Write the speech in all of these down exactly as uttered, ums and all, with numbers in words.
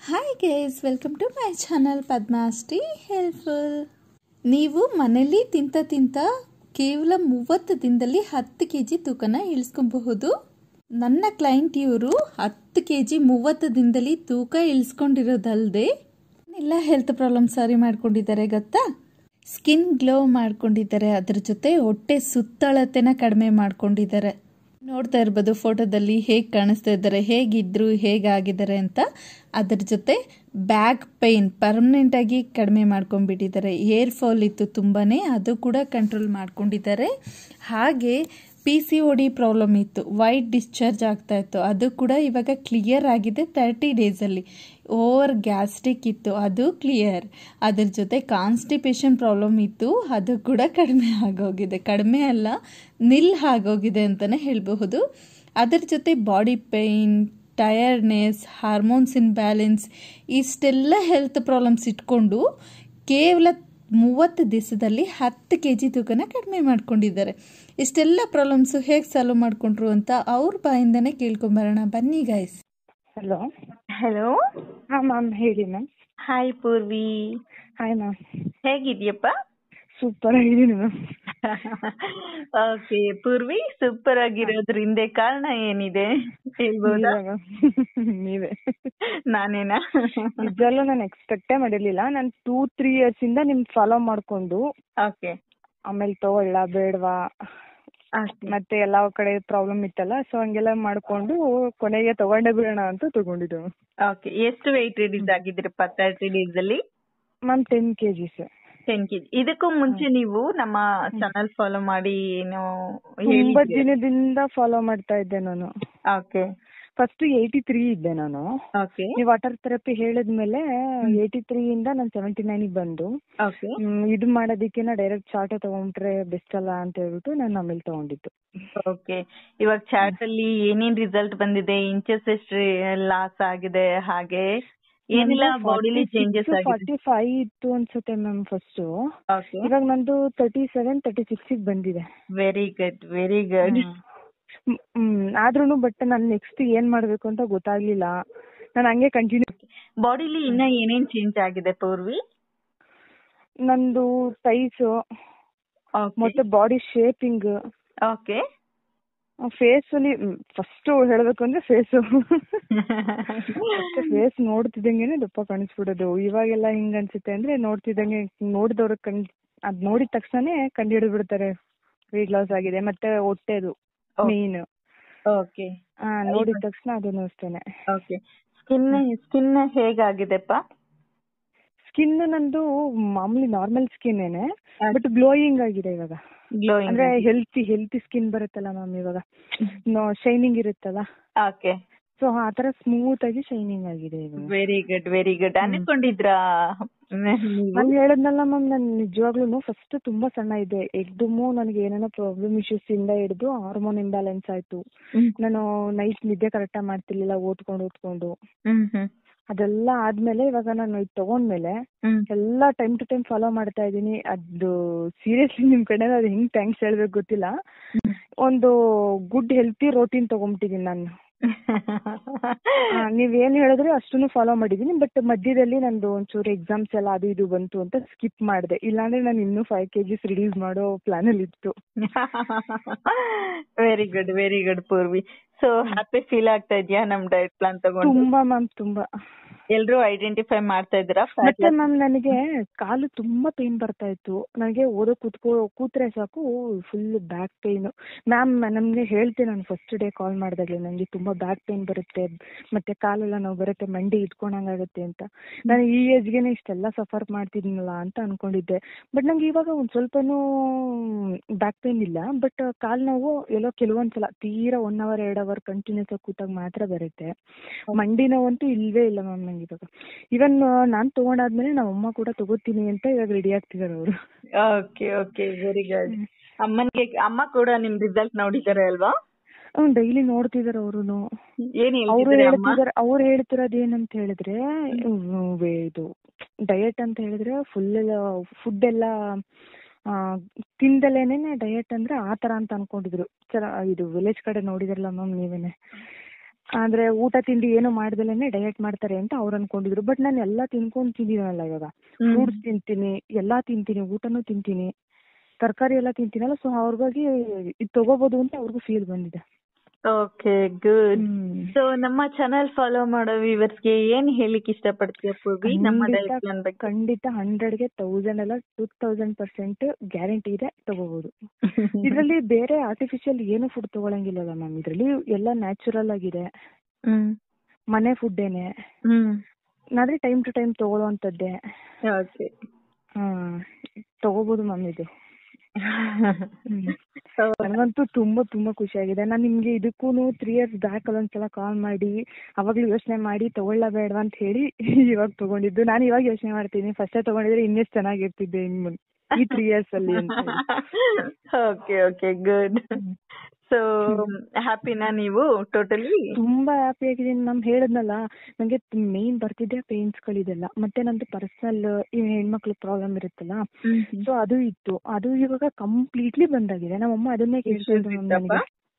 Hi guys, welcome to my channel Padmashree helpful. ನೀವು ಮನೇಲಿ ತಿಂತ ತಿಂತ ಕೇವಲ ಮೂವತ್ತು ದಿನದಲ್ಲಿ ಹತ್ತು ಕೆ ಜಿ ತೂಕನ ಇಳಿಸ್ಕೊಬಹುದು. ನನ್ನ ಕ್ಲೈಂಟ್ ಇವರು ಹತ್ತು ಕೆ ಜಿ ಮೂವತ್ತು ದಿನದಲ್ಲಿ ತೂಕ ಇಳಿಸ್ಕೊಂಡಿರೋದಲ್ಲದೆ ಎಲ್ಲ ಹೆಲ್ತ್ ಪ್ರಾಬ್ಲಮ್ ಸಾರಿ ಮಾಡ್ಕೊಂಡಿದ್ದಾರೆ ಗೊತ್ತಾ. ಸ್ಕಿನ್ ಗ್ಲೋ ಮಾಡ್ಕೊಂಡಿದ್ದಾರೆ, ಅದ್ರ ಜೊತೆ ಹೊಟ್ಟೆ ಸುತ್ತಳತೆನ ಕಡಿಮೆ ಮಾಡ್ಕೊಂಡಿದ್ದಾರೆ. ನೋಡ್ತಾ ಇರ್ಬೋದು ಫೋಟೋದಲ್ಲಿ ಹೇಗೆ ಕಾಣಿಸ್ತಾ ಇದ್ದಾರೆ, ಹೇಗಿದ್ರು ಹೇಗಾಗಿದ್ದಾರೆ ಅಂತ. ಅದ್ರ ಜೊತೆ ಬ್ಯಾಕ್ ಪೈನ್ ಪರ್ಮನೆಂಟ್ ಆಗಿ ಕಡಿಮೆ ಮಾಡ್ಕೊಂಡ್ಬಿಟ್ಟಿದ್ದಾರೆ. ಹೇರ್ ಫಾಲ್ ಇತ್ತು ತುಂಬಾನೇ, ಅದು ಕೂಡ ಕಂಟ್ರೋಲ್ ಮಾಡ್ಕೊಂಡಿದ್ದಾರೆ. ಹಾಗೆ P C O D problem ಇತ್ತು, ವೈಟ್ ಡಿಸ್ಚಾರ್ಜ್ ಆಗ್ತಾ ಇತ್ತು, ಅದು ಕೂಡ ಇವಾಗ ಕ್ಲಿಯರ್ ಆಗಿದೆ ತರ್ಟಿ ಡೇಸಲ್ಲಿ. ಓವರ್ ಗ್ಯಾಸ್ಟ್ರಿಕ್ ಇತ್ತು, ಅದು ಕ್ಲಿಯರ್. ಅದ್ರ ಜೊತೆ ಕಾನ್ಸ್ಟಿಪೇಷನ್ ಪ್ರಾಬ್ಲಮ್ ಇತ್ತು, ಅದು ಕೂಡ ಕಡಿಮೆ ಆಗೋಗಿದೆ. ಕಡಿಮೆ ಅಲ್ಲ, ನಿಲ್ ಆಗೋಗಿದೆ ಅಂತಲೇ ಹೇಳಬಹುದು. ಅದರ ಜೊತೆ body pain, tiredness, hormones imbalance, ಇಷ್ಟೆಲ್ಲ ಹೆಲ್ತ್ ಪ್ರಾಬ್ಲಮ್ಸ್ ಇಟ್ಕೊಂಡು ಕೇವಲ ಮೂವತ್ತು ದಿವಸದಲ್ಲಿ ಹತ್ತು ಕೆ ಜಿ ತೂಕನ ಕಡಿಮೆ ಮಾಡ್ಕೊಂಡಿದ್ದಾರೆ. ಇಷ್ಟೆಲ್ಲ ಪ್ರಾಬ್ಲಮ್ಸು ಹೇಗೆ ಸಾಲ್ವ್ ಮಾಡ್ಕೊಂಡ್ರು ಅಂತ ಅವ್ರ ಬಾಯಿಂದನೇ ಕೇಳ್ಕೊಂಬರೋಣ ಬನ್ನಿ ಗೈಸ್. Hello hello. ಹಾಂ ಮ್ಯಾಮ್, ಹೇಳಿ ma'am. Hi Poorvi. Hi ma'am. ಹೇಗಿದ್ಯಪ್ಪ? ಸೂಪರ್ ಆಗಿದ್ದೀನಿ ಮ್ಯಾಮ್. ಓಕೆ ಪೂರ್ವಿ, ಸೂಪರ್ ಆಗಿರೋದ್ರ ಹಿಂದೆ ಕಾರಣ ಏನಿದೆ ಹೇಳ್ಬೋದಾ? ನೀವೇ. ನಾನೇನಾ? ಇದೆಲ್ಲ ನಾನು ಎಕ್ಸ್ಪೆಕ್ಟೇ ಮಾಡಿರ್ಲಿಲ್ಲ. ನಾನು ಟೂ ತ್ರೀ ಇಯರ್ಸ್ ಇಂದ ನಿಮ್ ಫಾಲೋ ಮಾಡ್ಕೊಂಡು ಓಕೆ ಆಮೇಲೆ ತಗೊಳ್ಳ ಬೇಡವಾ ಮತ್ತೆ ಎಲ್ಲಾ ಕಡೆ ಪ್ರಾಬ್ಲಮ್ ಇತ್ತಲ್ಲ, ಸೊ ಹಂಗೆಲ್ಲ ಮಾಡ್ಕೊಂಡು ಕೊನೆಗೆ ತಗೊಂಡೇ ಬಿಡೋಣ ಅಂತ ತಗೊಂಡಿದ್ದು. ಓಕೆ, ಎಷ್ಟು ವೆಯ್ಟ್ ರಿಡ್ಯೂಸ್ ಆಗಿದ್ರಪ್ಪ ತರ್ಟಿ ಡೇಸ್ ಅಲ್ಲಿ? Ma'am ten KGs. Ten KG. ಇದಕ್ಕೂ ಮುಂಚೆ ನೀವು ನಮ್ಮ ಚಾನಲ್ ಫಾಲೋ ಮಾಡಿ ಏನು ತುಂಬಾ ದಿನದಿಂದ ಫಾಲೋ ಮಾಡ್ತಾ ಇದ್ದೆ ನಾನು. ಓಕೆ. ಫಸ್ಟ್ ಏಯ್ಟಿ ತ್ರೀ ಇದ್ದೆ ನಾನು. ಓಕೆ. ನೀವು ವಾಟರ್ ಥೆರಪಿ ಹೇಳಿದ್ಮೇಲೆ ಏಯ್ಟಿ ತ್ರೀ ಇಂದ ನಾನು ಸೆವೆಂಟಿ ನೈನ್ ಬಂದು ಓಕೆ ಇದು ಮಾಡೋದಕ್ಕೆ ಡೈರೆಕ್ಟ್ ಚಾರ್ಟ್ ತಗೊಂಡ್ರೆ ಬೆಸ್ಟ್ ಅಲ್ಲ ಅಂತ ಹೇಳ್ಬಿಟ್ಟು ನಾನು ಆಮೇಲೆ ತಗೊಂಡಿದ್ದು. ಓಕೆ, ಇವಾಗ ಚಾರ್ಟ್ ಅಲ್ಲಿ ಏನೇನ್ ರಿಸಲ್ಟ್ ಬಂದಿದೆ, ಇಂಚಸ್ ಎಷ್ಟು ಲಾಸ್ ಆಗಿದೆ, ಹಾಗೆ ಏನಿಲ್ಲ ಬಾಡಿಲಿ ಚೇಂಜಸ್ ಆಗಿದೆ? ಫಾರ್ಟಿ ಫೈವ್ ಇತ್ತು ಅನ್ಸುತ್ತೆ ಮ್ಯಾಮ್ ಫಸ್ಟ್. ಇವಾಗ ನಂದು ತರ್ಟಿ ಸೆವೆನ್ ತರ್ಟಿ ಸಿಕ್ಸ್ ಬಂದಿದೆ. Very good, very good. ಆದ್ರೂ ಬಟ್ ನಾನು ನೆಕ್ಸ್ಟ್ ಏನ್ ಮಾಡ್ಬೇಕು ಅಂತ ಗೊತ್ತಾಗ್ಲಿಲ್ಲ. ನಾನು ಹಂಗೆ ಕಂಟಿನ್ಯೂ. ಬಾಡಿಲಿ ಇನ್ನ ಏನೇನ್ ಚೇಂಜ್ ಆಗಿದೆ ಪೂರ್ವಿ? ನಂದು ಸೈಜ್ ಮತ್ತೆ ಬಾಡಿ ಶೇಪಿಂಗ್. ಓಕೆ. ಫೇಸ್ ಅಲ್ಲಿ ಫಸ್ಟ್ ಹೇಳ್ಬೇಕು ಅಂದ್ರೆ ಫೇಸ್ ಫೇಸ್ ನೋಡ್ತಿದ್ದಂಗೆನೆ ದಪ್ಪ ಕಾಣಿಸ್ಬಿಡೋದು. ಇವಾಗೆಲ್ಲ ಹಿಂಗ ಅನ್ಸುತ್ತೆ ಅಂದ್ರೆ ನೋಡ್ತಿದ್ದಂಗೆ ನೋಡಿದವ್ರ ಕಣ್ ಅದ್ ನೋಡಿದ ತಕ್ಷಣ ಕಂಡು ಹಿಡಿದು ಬಿಡ್ತಾರೆ ವೆಯ್ಟ್ ಲಾಸ್ ಆಗಿದೆ. ಮತ್ತೆ ಹೊಟ್ಟೆದು ಮೇನ್. ಓಕೆ. ನೋಡಿದ ತಕ್ಷಣ ಅದನ್ನು ಅಷ್ಟೇನೆ. ಓಕೆ. ಸ್ಕಿನ್ ಸ್ಕಿನ್ ಹೇಗಾಗಿದೆಪ್ಪ? ಸ್ಕಿನ್ ನಂದು ಮಾಮೂಲಿ ನಾರ್ಮಲ್ ಸ್ಕಿನ್ ಏನೆ, ಬಟ್ ಗ್ಲೋಯಿಂಗ್ ಆಗಿದೆ ಇವಾಗ. ಗ್ಲೋಯಿಂಗ್ ಅಂದ್ರೆ ಹೆಲ್ತಿ ಹೆಲ್ತಿ ಸ್ಕಿನ್ ಬರುತ್ತಲ್ಲ ಮ್ಯಾಮ್, ಇವಾಗ ಶೈನಿಂಗ್ ಇರುತ್ತಲ್ಲ. ಓಕೆ. ಸೊ ಆ ತರ ಸ್ಮೂತ್ ಆಗಿ ಶೈನಿಂಗ್ ಆಗಿದೆ ಇವಾಗ. Very good, very good. ಅನ್ಕೊಂಡಿದ್ರಾ? ನಾನು ಹೇಳದ್ನಲ್ಲ ಮ್ಯಾಮ್, ನಾನು ನಿಜವಾಗ್ಲೂ ಫಸ್ಟ್ ತುಂಬಾ ಸಣ್ಣ ಇದ್ದೆ. ಎಕ್ದಮ್ಮು ನನಗೆ ಏನೇನೋ ಪ್ರಾಬ್ಲಮ್ ಇಶ್ಯೂಸ್ ಇಂದ ಹಿಡಿದು ಹಾರ್ಮೋನ್ ಇಂಬ್ಯಾಲೆನ್ಸ್ ಆಯ್ತು. ನಾನು ನೈಟ್ ನಿದ್ದೆ ಕರೆಕ್ಟ್ ಆಗಿ ಮಾಡ್ತಿರ್ಲಿಲ್ಲ, ಓದ್ಕೊಂಡು ಓದ್ಕೊಂಡು. ಅದೆಲ್ಲ ಆದ್ಮೇಲೆ ಇವಾಗ ನಾನು ಇದು ತಗೊಂಡ್ಮೇಲೆ ಎಲ್ಲಾ ಟೈಮ್ ಟು ಟೈಮ್ ಫಾಲೋ ಮಾಡ್ತಾ ಇದೀನಿ. ಅದು ಸೀರಿಯಸ್ಲಿ ನಿಮ್ ಕಡೆ ಅದು ಹೆಂಗ್ ಥ್ಯಾಂಕ್ಸ್ ಹೇಳ್ಬೇಕು ಗೊತ್ತಿಲ್ಲ. ಒಂದು ಗುಡ್ ಹೆಲ್ತಿ ರೋಟೀನ್ ತಗೊಂಡ್ಬಿಟ್ಟಿದೀನಿ ನಾನು. ನೀವೇನ್ ಹೇಳಿದ್ರೆ ಅಷ್ಟನ್ನು ಫಾಲೋ ಮಾಡಿದೀನಿ. ಬಟ್ ಮಧ್ಯದಲ್ಲಿ ನಂದು ಒಂಚೂರು ಎಕ್ಸಾಮ್ಸ್ ಎಲ್ಲ ಅದು ಇದು ಬಂತು ಅಂತ ಸ್ಕಿಪ್ ಮಾಡಿದೆ. ಇಲ್ಲಾಂದ್ರೆ ನಾನು ಇನ್ನೂ ಫೈವ್ ಕೆಜಿಸ್ ರಿಡ್ಯೂಸ್ ಮಾಡೋ ಪ್ಲಾನ್ ಅಲ್ಲಿ ಇತ್ತು. Very good, very good Poorvi. So happy feel ಆಗ್ತಾ ಇದೆಯಾ ನಮ್ ಡಯಟ್ ಪ್ಲಾನ್ ತಗೊಂಡು? ತುಂಬಾ ಮ್ಯಾಮ್, ತುಂಬಾ. ಎಲ್ರು ಐಡೆಂಟಿಫೈ ಮಾಡ್ತಾ ಇದ್ದೀರಾ? ಮತ್ತೆ ಮ್ಯಾಮ್ ನನಗೆ ಕಾಲು ತುಂಬಾ ಪೇನ್ ಬರ್ತಾ ಇತ್ತು. ನನಗೆ ಓದೋ ಕೂತ್ಕೋ ಕೂತ್ರೆ ಸಾಕು ಫುಲ್ ಬ್ಯಾಕ್ ಪೇನ್. ಮ್ಯಾಮ್ ನಮ್ಗೆ ಹೇಳ್ತೀನಿ, ನಾನು ಫಸ್ಟ್ ಡೇ ಕಾಲ್ ಮಾಡಿದಾಗಲೇ ನನಗೆ ತುಂಬಾ ಬ್ಯಾಕ್ ಪೇನ್ ಬರುತ್ತೆ, ಮತ್ತೆ ಕಾಲೆಲ್ಲ ನೋವು ಬರುತ್ತೆ, ಮಂಡಿ ಇಟ್ಕೊಂಡಂಗಾಗುತ್ತೆ ಅಂತ. ನಾನು ಈ ಏಜ್ಗೆನೆ ಇಷ್ಟೆಲ್ಲ ಸಫರ್ ಮಾಡ್ತಿದ್ದೀನಲ್ಲ ಅಂತ ಅನ್ಕೊಂಡಿದ್ದೆ. ಬಟ್ ನಂಗೆ ಇವಾಗ ಒಂದ್ ಸ್ವಲ್ಪನೂ ಬ್ಯಾಕ್ ಪೇನ್ ಇಲ್ಲ. ಬಟ್ ಕಾಲ್ ನೋವು ಎಲ್ಲೋ ಕೆಲವೊಂದ್ಸಲ ತೀರಾ ಒನ್ ಅವರ್ ಎರಡ್ ಅವರ್ ಕಂಟಿನ್ಯೂಸ್ ಆಗಿ ಕೂತಾಗ ಮಾತ್ರ ಬರುತ್ತೆ. ಮಂಡಿ ನೋವಂತೂ ಇಲ್ವೇ ಇಲ್ಲ ಮ್ಯಾಮ್ ನಂಗೆ ಇವಾಗ. ಇವನ್ ನಾನ್ ತಗೊಂಡಾದ್ಮೇಲೆ ನಮ್ಮ ಅಮ್ಮ ಕೂಡ ತಗೋತೀನಿ ಅಂತ ಇವಾಗ ರೆಡಿ ಆಗ್ತಿದಾರೆ ಅವರು. Okay okay, very good. ಅಮ್ಮನಿಗೆ ಅಮ್ಮ ಕೂಡ ನಿಮ್ ರಿಸಲ್ಟ್ ನೋಡಿದಾರೆ ಅಲ್ವಾ? ಹ್ಮ್, ಡೈಲಿ ನೋಡ್ತಿದಾರೆ ಅವರುನು. ಏನ್ ಅವ್ರು ಹೇಳ್ತಿದಾರೆ ಅವ್ರು ಹೇಳ್ತಿರೋದು ಏನಂತ ಹೇಳಿದ್ರೆ, ಇದು ಡಯಟ್ ಅಂತ ಹೇಳಿದ್ರೆ ಫುಲ್ ಫುಡ್ ಎಲ್ಲ ತಿಂದಲೇನೆ ಡಯಟ್ ಅಂದ್ರೆ ಆತರ ಅಂತ ಅನ್ಕೊಂಡಿದ್ರು. ಇದು ವಿಲೇಜ್ ಕಡೆ ನೋಡಿದ್ರಲ್ಲ ಮ್ಯಾಮ್ ನೀವೇನೆ. ಆದ್ರೆ ಊಟ ತಿಂಡಿ ಏನು ಮಾಡ್ದಲೇನೆ ಡಯಟ್ ಮಾಡ್ತಾರೆ ಅಂತ ಅವ್ರು ಅನ್ಕೊಂಡಿದ್ರು. ಬಟ್ ನಾನು ಎಲ್ಲಾ ತಿನ್ಕೊಂಡ್ ತಿಂದಿನಲ್ಲ ಇವಾಗ. ಫ್ರೂಟ್ಸ್ ತಿಂತೀನಿ, ಎಲ್ಲಾ ತಿಂತೀನಿ, ಊಟನೂ ತಿಂತೀನಿ, ತರಕಾರಿ ಎಲ್ಲ ತಿಂತೀನಲ್ಲ. ಸೊ ಅವ್ರಿಗಾಗಿ ಇದು ತಗೋಬಹುದು ಅಂತ ಅವ್ರಿಗೂ ಫೀಲ್ ಬಂದಿದೆ. Okay, good. ಸೊ ನಮ್ಮ ಚಾನೆಲ್ ಫಾಲೋ ಮಾಡೋ ವ್ಯೂವರ್ಸ್ಗೆ ಏನ್ ಹೇಳಿಕ್ ಇಷ್ಟಪಡ್ತೀಯ ಪೂರ್ವಿ? ನಮ್ಮ ಡಯಟ್ ಪ್ಲಾನ್ ಬಗ್ಗೆ ಖಂಡಿತ ಹಂಡ್ರೆಡ್ಗೆ ತೌಸಂಡ್ ಅಲ್ಲ ಟೂ ತೌಸಂಡ್ ಪರ್ಸೆಂಟ್ ಗ್ಯಾರಂಟಿ ಇದೆ, ತಗೋಬಹುದು. ಇದರಲ್ಲಿ ಬೇರೆ ಆರ್ಟಿಫಿಷಿಯಲ್ ಏನು ಫುಡ್ ತಗೊಳಂಗಿಲ್ಲಲ್ಲ ಮ್ಯಾಮ್. ಇದರಲ್ಲಿ ಎಲ್ಲ ನ್ಯಾಚುರಲ್ ಆಗಿದೆ, ಮನೆ ಫುಡ್ ಏನೇ, ಆದ್ರೆ ಟೈಮ್ ಟು ಟೈಮ್ ತಗೊಳ್ಳೋಂಥದ್ದೇ. ತಗೋಬಹುದು ಮ್ಯಾಮ್ ಇದು. ನನಗಂತೂ ತುಂಬಾ ತುಂಬಾ ಖುಷಿ ಆಗಿದೆ. ನಾನು ನಿಮ್ಗೆ ಇದಕ್ಕೂ ತ್ರೀ ಇಯರ್ಸ್ ಬ್ಯಾಕ್ ಅಲ್ಲೊಂದ್ಸಲ ಕಾಲ್ ಮಾಡಿ ಅವಾಗ್ಲೂ ಯೋಚನೆ ಮಾಡಿ ತಗೊಳ್ಳ ಬೇಡವಾ ಅಂತ ಹೇಳಿ ಇವಾಗ ತಗೊಂಡಿದ್ದು. ನಾನು ಇವಾಗ ಯೋಚನೆ ಮಾಡ್ತೀನಿ, ಫಸ್ಟೇ ತಗೊಂಡಿದ್ರೆ ಇನ್ನೆಷ್ಟು ಚೆನ್ನಾಗಿರ್ತಿದ್ದೆ ಇನ್ನು ಈ ತ್ರೀ ಇಯರ್ಸ್ ಅಲ್ಲಿ ಅಂತ. Okay okay, good. ಸೊ ಹ್ಯಾಪಿನಾ ನೀವು? ಟೋಟಲಿ ತುಂಬಾ ಹ್ಯಾಪಿ ಆಗಿದ್ದೀನಿ. ನಮ್ ಹೇಳಿದ್ನಲ್ಲ, ನಂಗೆ ಮೇನ್ ಬರ್ತಿದ್ದೆ ಪೇನ್ಸ್ ಗಳಿದೆಲ್ಲ, ಮತ್ತೆ ನಂದು ಪರ್ಸನಲ್ ಹೆಣ್ಮಕ್ಳು ಪ್ರಾಬ್ಲಮ್ ಇರುತ್ತಲ್ಲ, ಸೊ ಅದು ಇತ್ತು. ಅದು ಇವಾಗ ಕಂಪ್ಲೀಟ್ಲಿ ಬಂದಾಗಿದೆ. ನಮ್ಮಮ್ಮ ಅದನ್ನೇ ಕೇಳ್ತಿದ್ರು ನನಗೆ.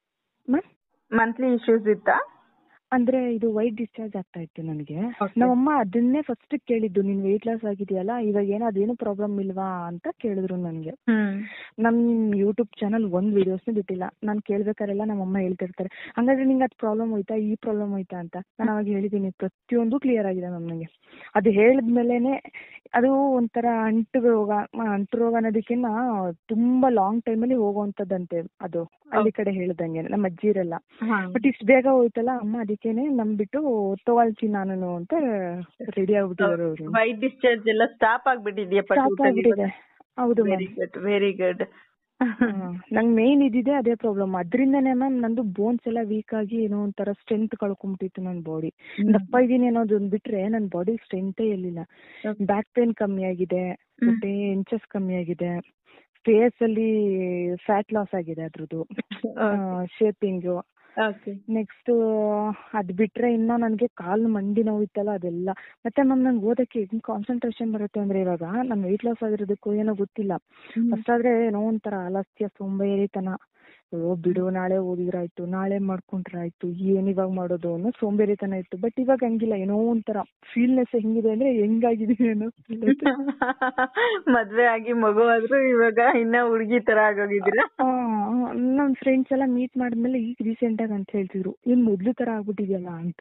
ಮಂತ್ಲಿ ಇಶ್ಯೂಸ್ ಇತ್ತಾ? ಅಂದ್ರೆ ಇದು ವೈಟ್ ಡಿಸ್ಚಾರ್ಜ್ ಆಗ್ತಾ ಇತ್ತು ನನಗೆ. ನಮ್ಮಮ್ಮ ಅದನ್ನೇ ಫಸ್ಟ್ ಕೇಳಿದ್ದು, ನಿನ್ ವೆಯ್ಟ್ ಲಾಸ್ ಆಗಿದೆಯಲ್ಲ, ಇವಾಗ ಏನೋ ಅದೇನು ಪ್ರಾಬ್ಲಮ್ ಇಲ್ವಾ ಅಂತ ಕೇಳಿದ್ರು ನನಗೆ. ನಮ್ ಯೂಟ್ಯೂಬ್ ಚಾನಲ್ ಒಂದ್ ವಿಡಿಯೋಸ್ನ ಬಿಟ್ಟಿಲ್ಲ. ನಾನ್ ಕೇಳ್ಬೇಕಾರೆಲ್ಲ ನಮ್ಮಮ್ಮ ಹೇಳ್ತಿರ್ತಾರೆ, ಹಂಗಾದ್ರೆ ನಿಂಗೆ ಅದು ಪ್ರಾಬ್ಲಮ್ ಹೋಯ್ತಾ, ಈ ಪ್ರಾಬ್ಲಮ್ ಹೋಯ್ತಾ ಅಂತ. ನಾನು ಅವಾಗ ಹೇಳಿದ್ದೀನಿ, ಪ್ರತಿಯೊಂದು ಕ್ಲಿಯರ್ ಆಗಿದೆ ಮ್ಯಾಮ್ ನನಗೆ. ಅದು ಹೇಳಿದ್ಮೇಲೆನೆ ಅದು ಒಂಥರ ಅಂಟು ರೋಗ, ಅಂಟು ರೋಗ ಅನ್ನೋದಕ್ಕಿಂತ ತುಂಬಾ ಲಾಂಗ್ ಟೈಮಲ್ಲಿ ಹೋಗುವಂತದ್ದಂತೆ ಅದು, ಹಳ್ಳಿ ಕಡೆ ಹೇಳ್ದಂಗೆ ನಮ್ಮ ಅಜ್ಜಿರೆಲ್ಲ. ಬಟ್ ಇಷ್ಟು ಬೇಗ ಹೋಯ್ತಲ್ಲ ಅಮ್ಮ, ಅದಕ್ಕೇನೆ ನಂಬಿಟ್ಟು ತಗೊಳ್ತೀನಿ ನಾನು ಅಂತ ರೆಡಿ ಆಗ್ಬಿಟ್ಟಿದ್ದಾರೆ ಅವರು. ವೈಟ್ ಡಿಸ್ಚಾರ್ಜ್ ಎಲ್ಲ ಸ್ಟಾಪ್ ಆಗ್ಬಿಟ್ಟಿದೆಯಾ? ಸ್ಟಾಪ್ ಆಗ್ಬಿಟ್ಟಿದೆ. ಹೌದು ಮ್ಯಾಮ್. Very good. ನಂಗೆ ಮೇನ್ ಇದಿದೆ ಅದೇ ಪ್ರಾಬ್ಲಮ್. ಅದ್ರಿಂದನೇ ಮ್ಯಾಮ್ ನಂದು ಬೋನ್ಸ್ ಎಲ್ಲ ವೀಕ್ ಆಗಿ ಏನೋ ಒಂಥರ ಸ್ಟ್ರೆಂತ್ ಕಳ್ಕೊಂಡ್ಬಿಟ್ಟಿತ್ತು ನನ್ನ ಬಾಡಿ. ದಪ್ಪ ಇದೀನಿ ಅನ್ನೋದು ಬಿಟ್ರೆ ನನ್ನ ಬಾಡಿ ಸ್ಟ್ರೆಂತೇ ಇರ್ಲಿಲ್ಲ. ಬ್ಯಾಕ್ ಪೇನ್ ಕಮ್ಮಿ ಆಗಿದೆ, ಮತ್ತೆ ಇಂಚಸ್ ಕಮ್ಮಿ ಆಗಿದೆ, ಫೇಸ್ ಅಲ್ಲಿ ಫ್ಯಾಟ್ ಲಾಸ್ ಆಗಿದೆ ಅದ್ರದ್ದು ಶೇಪಿಂಗ್. ನೆಕ್ಸ್ಟ್ ಅದ್ ಬಿಟ್ರೆ ಇನ್ನ ನನ್ಗೆ ಕಾಲು ಮಂಡಿ ನೋವಿತ್ತಲ್ಲ ಅದೆಲ್ಲ. ಮತ್ತೆ ಮ್ಯಾಮ್ ನಂಗೆ ಓದಕ್ಕೆ ಕಾನ್ಸಂಟ್ರೇಷನ್ ಬರುತ್ತೆ ಅಂದ್ರೆ ಇವಾಗ ನಾನು ವೆಯ್ಟ್ ಲಾಸ್ ಆಗಿರೋದಕ್ಕೂ ಏನೋ ಗೊತ್ತಿಲ್ಲ. ಫಸ್ಟ್ ಆದ್ರೆ ಏನೋ ಒಂಥರ ಆಲಸ್ಯ, ಸೋಂಬೇರಿತನ, ಓ ಬಿಡು ನಾಳೆ ಓದಿದ್ರಾಯ್ತು, ನಾಳೆ ಮಾಡ್ಕೊಂಡ್ರೆ ಆಯ್ತು, ಏನ್ ಇವಾಗ ಮಾಡೋದು ಅನ್ನೋ ಸೋಂಬೇರಿತನ ಇತ್ತು. ಬಟ್ ಇವಾಗ ಹಂಗಿಲ್ಲ, ಏನೋ ಒಂಥರ ಫೀಲ್ನೆಸ್ ಹೆಂಗಿದೆ ಅಂದ್ರೆ ಹೆಂಗಾಗಿದೀನಿ ಏನೋ. ಮದ್ವೆ ಆಗಿ ಮಗು ಆದ್ರೂ ಇವಾಗ ಇನ್ನ ಹುಡುಗಿ ತರ ಆಗೋಗಿದ್ದೀರಾ? ನಮ್ ಫ್ರೆಂಡ್ಸ್ ಎಲ್ಲ ಮೀಟ್ ಮಾಡಿದ್ಮೇಲೆ ಈಗ ರೀಸೆಂಟ್ ಆಗಿ ಅಂತ ಹೇಳ್ತಿದ್ರು, ಏನ್ ಮೊದ್ಲು ತರ ಆಗ್ಬಿಟ್ಟಿದ್ಯಲ್ಲ ಅಂತ.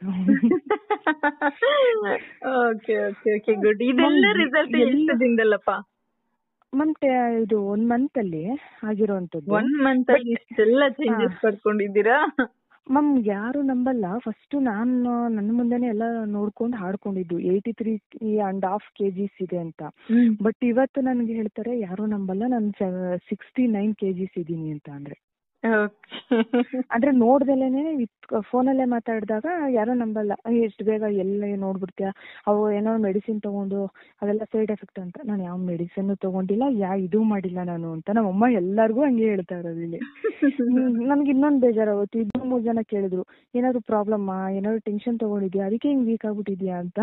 Okay okay okay, good. ಇದೆಲ್ಲ ರಿಸಲ್ಟ್ ಎಷ್ಟು ದಿನದಲ್ಲಪ್ಪ? ಮಂತ್ ಇದು ಒಂದ್ ಮಂತ್ ಅಲ್ಲಿ ಆಗಿರೋಂಥದ್ದು. ಒಂದ್ ಮಂತ್ ಅಲ್ಲಿ ಇಷ್ಟೆಲ್ಲ ಚೇಂಜಸ್ ಪಡ್ಕೊಂಡಿದ್ದೀರಾ? ಮ್ಯಾಮ್ ಯಾರು ನಂಬಲ್ಲ, ಫಸ್ಟ್ ನಾನು ನನ್ನ ಮುಂದೆನೆ ಎಲ್ಲ ನೋಡ್ಕೊಂಡು ಹಾಡ್ಕೊಂಡಿದ್ದು eighty three and half KGs ಇದೆ ಅಂತ. ಬಟ್ ಇವತ್ತು ನನ್ಗೆ ಹೇಳ್ತಾರೆ ಯಾರು ನಂಬಲ್ಲ, ನಾನು ಸಿಕ್ಸ್ಟಿ ನೈನ್ ಕೆಜಿಸ್ ಇದೀನಿ ಅಂತ. ಅಂದ್ರೆ ಅಂದ್ರೆ ನೋಡ್ದಲೇನೆ ಫೋನಲ್ಲೇ ಮಾತಾಡಿದಾಗ ಯಾರೋ ನಂಬಲ್ಲ, ಎಷ್ಟು ಬೇಗ ಎಲ್ಲ ನೋಡ್ಬಿಡ್ತೀಯ, ಅವು ಏನೋ ಮೆಡಿಸಿನ್ ತಗೊಂಡು ಅದೆಲ್ಲ ಸೈಡ್ ಎಫೆಕ್ಟ್ ಅಂತ. ನಾನು ಯಾವ ಮೆಡಿಸಿನ್ ತಗೊಂಡಿಲ್ಲ, ಯಾ ಇದು ಮಾಡಿಲ್ಲ ನಾನು ಅಂತ ನಮ್ಮಮ್ಮ ಎಲ್ಲಾರ್ಗು ಹಂಗೆ ಹೇಳ್ತಾ ಇರೋದು ಇಲ್ಲಿ. ನನ್ಗೆ ಇನ್ನೊಂದು ಬೇಜಾರಾಗುತ್ತೆ, ಇಬ್ಬರು ಮೂರ್ ಜನ ಕೇಳಿದ್ರು, ಏನಾದ್ರು ಪ್ರಾಬ್ಲಮ್, ಏನಾದ್ರು ಟೆನ್ಷನ್ ತಗೊಂಡಿದ್ಯಾ, ಅದಕ್ಕೆ ಹಿಂಗ್ ವೀಕ್ ಆಗ್ಬಿಟ್ಟಿದ್ಯಾ ಅಂತ.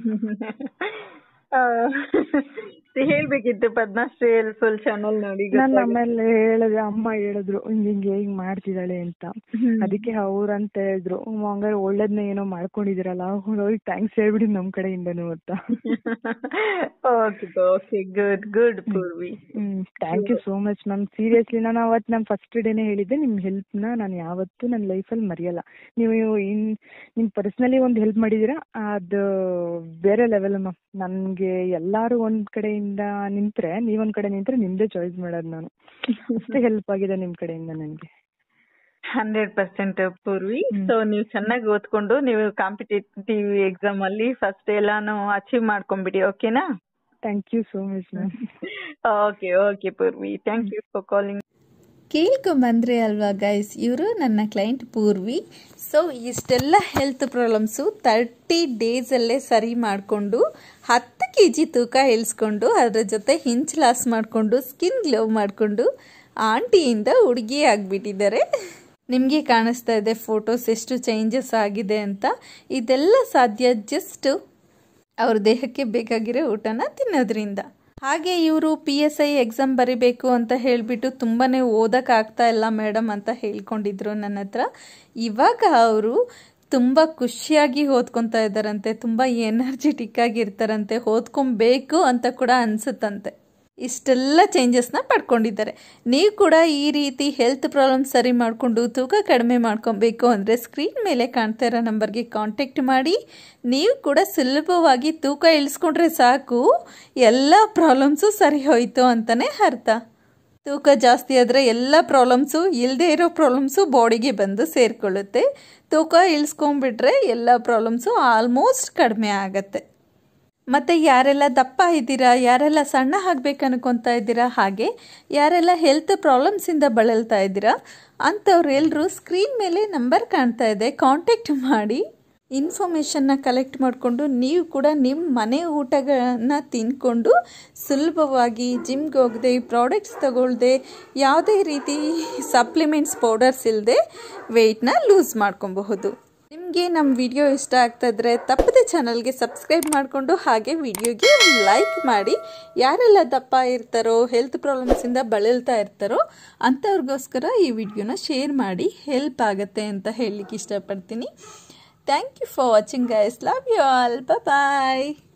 ಹೇಳ್ಬೇಕಿತ್ತು ಪದ್ಮಶ್ರೀ ಫುಲ್ ಚಾನಲ್ ನೋಡಿ. ನಾನು ಆಮೇಲೆ ಹೇಳಿದೆ, ಅಮ್ಮ ಹೇಳಿದ್ರು ಹಿಂಗ್ ಹಿಂಗೆ ಹಿಂಗ್ ಮಾಡ್ತಿದ್ದಾಳೆ ಅಂತ. ಅದಕ್ಕೆ ಅವ್ರಂತ ಹೇಳಿದ್ರು, ಹಂಗಾರೆ ಒಳ್ಳೇದ್ನ ಏನೋ ಮಾಡ್ಕೊಂಡಿದಿರಲ್ಲ, ಹೋಗಿ ಥ್ಯಾಂಕ್ಸ್ ಹೇಳ್ಬಿಡಿ ನಮ್ ಕಡೆಯಿಂದನು ಅಂತ. Okay okay, good good Poorvi. Hmm, thank you so much ma'am. Seriously ನಾನು ಅವತ್ತು ನಾನು ಫಸ್ಟ್ ಡೇನೆ ಹೇಳಿದ್ದೆ, ನಿಮ್ ಹೆಲ್ಪ್ ನ ನಾನು ಯಾವತ್ತೂ ನನ್ನ ಲೈಫಲ್ಲಿ ಮರೆಯಲ್ಲ. ನೀವು ಇನ್ ನಿಮ್ ಪರ್ಸನಲಿ ಒಂದು ಹೆಲ್ಪ್ ಮಾಡಿದೀರಾ, ಅದು ಬೇರೆ ಲೆವೆಲ್ ಮ್ಯಾಮ್. ನನ್ಗೆ ಎಲ್ಲಾರು ಒಂದ್ ಕಡೆಯಿಂದ ನಿಂತ್ರೆ, ನೀವೊಂದ್ ಕಡೆ ನಿಂತ್ರೆ ನಿಮ್ದೇ ಚಾಯ್ಸ್ ಮಾಡೋದು ನಾನು. ಅಷ್ಟೇ ಹೆಲ್ಪ್ ಆಗಿದೆ ನಿಮ್ ಕಡೆಯಿಂದ ನನಗೆ. Hundred percent Purvi. ಸೊ ನೀವು ಚೆನ್ನಾಗಿ ಓದ್ಕೊಂಡು ನೀವು ಕಾಂಪಿಟೇಟಿವ್ ಎಕ್ಸಾಮ್ ಅಲ್ಲಿ ಫಸ್ಟ್ ಎಲ್ಲಾನು ಅಚೀವ್ ಮಾಡ್ಕೊಂಡ್ಬಿಡಿ. ಓಕೆನಾ? Thank you so much ma'am. Okay okay Poorvi, thank you for calling. ಕೇಳ್ಕೊಂಬಂದ್ರೆ ಅಲ್ವಾ ಗೈಸ್, ಇವರು ನನ್ನ ಕ್ಲೈಂಟ್ ಪೂರ್ವಿ. ಸೊ ಇಷ್ಟೆಲ್ಲ ಹೆಲ್ತ್ ಪ್ರಾಬ್ಲಮ್ಸು ತರ್ಟಿ ಡೇಸಲ್ಲೇ ಸರಿ ಮಾಡಿಕೊಂಡು ಹತ್ತು ಕೆ ಜಿ ತೂಕ ಇಳಿಸ್ಕೊಂಡು, ಅದರ ಜೊತೆ ಹಿಂಚ್ ಲಾಸ್ ಮಾಡಿಕೊಂಡು, ಸ್ಕಿನ್ ಗ್ಲೋ ಮಾಡಿಕೊಂಡು ಆಂಟಿಯಿಂದ ಹುಡುಗಿ ಆಗಿಬಿಟ್ಟಿದ್ದಾರೆ. ನಿಮಗೆ ಕಾಣಿಸ್ತಾ ಇದೆ ಫೋಟೋಸ್ ಎಷ್ಟು ಚೇಂಜಸ್ ಆಗಿದೆ ಅಂತ. ಇದೆಲ್ಲ ಸಾಧ್ಯ ಜಸ್ಟ್ ಅವ್ರ ದೇಹಕ್ಕೆ ಬೇಕಾಗಿರೋ ಊಟನ ತಿನ್ನೋದ್ರಿಂದ. ಹಾಗೆ ಇವರು ಪಿ ಎಸ್ ಐ ಎಕ್ಸಾಮ್ ಬರಿಬೇಕು ಅಂತ ಹೇಳಿಬಿಟ್ಟು ತುಂಬಾ ಓದೋಕ್ಕಾಗ್ತಾ ಇಲ್ಲ ಮೇಡಮ್ ಅಂತ ಹೇಳ್ಕೊಂಡಿದ್ರು ನನ್ನ ಹತ್ರ. ಇವಾಗ ಅವರು ತುಂಬ ಖುಷಿಯಾಗಿ ಓದ್ಕೊತಾ ಇದ್ದಾರಂತೆ, ತುಂಬ ಎನರ್ಜೆಟಿಕ್ ಆಗಿ ಇರ್ತಾರಂತೆ, ಓದ್ಕೊಬೇಕು ಅಂತ ಕೂಡ ಅನಿಸುತ್ತಂತೆ. ಇಷ್ಟೆಲ್ಲ ಚೇಂಜಸ್ನ ಪಡ್ಕೊಂಡಿದ್ದಾರೆ. ನೀವು ಕೂಡ ಈ ರೀತಿ ಹೆಲ್ತ್ ಪ್ರಾಬ್ಲಮ್ ಸರಿ ಮಾಡಿಕೊಂಡು ತೂಕ ಕಡಿಮೆ ಮಾಡ್ಕೊಬೇಕು ಅಂದರೆ ಸ್ಕ್ರೀನ್ ಮೇಲೆ ಕಾಣ್ತಾ ಇರೋ ನಂಬರ್ಗೆ ಕಾಂಟ್ಯಾಕ್ಟ್ ಮಾಡಿ. ನೀವು ಕೂಡ ಸುಲಭವಾಗಿ ತೂಕ ಇಳಿಸ್ಕೊಂಡ್ರೆ ಸಾಕು, ಎಲ್ಲ ಪ್ರಾಬ್ಲಮ್ಸು ಸರಿ ಹೋಯಿತು ಅಂತಲೇ ಅರ್ಥ. ತೂಕ ಜಾಸ್ತಿ ಆದರೆ ಎಲ್ಲ ಪ್ರಾಬ್ಲಮ್ಸು, ಇಲ್ಲದೆ ಇರೋ ಪ್ರಾಬ್ಲಮ್ಸು ಬಾಡಿಗೆ ಬಂದು ಸೇರಿಕೊಳ್ಳುತ್ತೆ. ತೂಕ ಇಳಿಸ್ಕೊಂಡ್ಬಿಟ್ರೆ ಎಲ್ಲ ಪ್ರಾಬ್ಲಮ್ಸು ಆಲ್ಮೋಸ್ಟ್ ಕಡಿಮೆ ಆಗುತ್ತೆ. ಮತ್ತು ಯಾರೆಲ್ಲ ದಪ್ಪ ಇದ್ದೀರಾ, ಯಾರೆಲ್ಲ ಸಣ್ಣ ಆಗಬೇಕು ಅನ್ಕೊತಾ ಇದ್ದೀರಾ, ಹಾಗೆ ಯಾರೆಲ್ಲ ಹೆಲ್ತ್ ಪ್ರಾಬ್ಲಮ್ಸಿಂದ ಬಳಲ್ತಾ ಇದ್ದೀರಾ ಅಂಥವ್ರೆಲ್ಲರೂ ಸ್ಕ್ರೀನ್ ಮೇಲೆ ನಂಬರ್ ಕಾಣ್ತಾ ಇದೆ, ಕಾಂಟ್ಯಾಕ್ಟ್ ಮಾಡಿ ಇನ್ಫಾರ್ಮೇಷನ್ನ ಕಲೆಕ್ಟ್ ಮಾಡಿಕೊಂಡು ನೀವು ಕೂಡ ನಿಮ್ಮ ಮನೆ ಊಟಗಳನ್ನು ತಿಂದ್ಕೊಂಡು ಸುಲಭವಾಗಿ ಜಿಮ್ಗೆ ಹೋಗದೆ, ಪ್ರಾಡಕ್ಟ್ಸ್ ತಗೊಳ್ಳದೆ, ಯಾವುದೇ ರೀತಿ ಸಪ್ಲಿಮೆಂಟ್ಸ್ ಪೌಡರ್ಸ್ ಇಲ್ಲದೆ ವೆಯ್ಟ್ನ ಲೂಸ್ ಮಾಡ್ಕೊಬಹುದು. ನಿಮಗೆ ನಮ್ಮ ವಿಡಿಯೋ ಇಷ್ಟ ಆಗ್ತಾಯಿದ್ರೆ ತಪ್ಪದೆ ಚಾನಲ್ಗೆ ಸಬ್ಸ್ಕ್ರೈಬ್ ಮಾಡಿಕೊಂಡು ಹಾಗೆ ವಿಡಿಯೋಗೆ ಲೈಕ್ ಮಾಡಿ. ಯಾರೆಲ್ಲ ದಪ್ಪ ಇರ್ತಾರೋ, ಹೆಲ್ತ್ ಪ್ರಾಬ್ಲಮ್ಸಿಂದ ಬಳಲ್ತಾ ಇರ್ತಾರೋ ಅಂಥವ್ರಿಗೋಸ್ಕರ ಈ ವಿಡಿಯೋನ ಶೇರ್ ಮಾಡಿ, ಹೆಲ್ಪ್ ಆಗುತ್ತೆ ಅಂತ ಹೇಳಲಿಕ್ಕೆ ಇಷ್ಟಪಡ್ತೀನಿ. Thank you for watching guys. Love you all. Bye bye.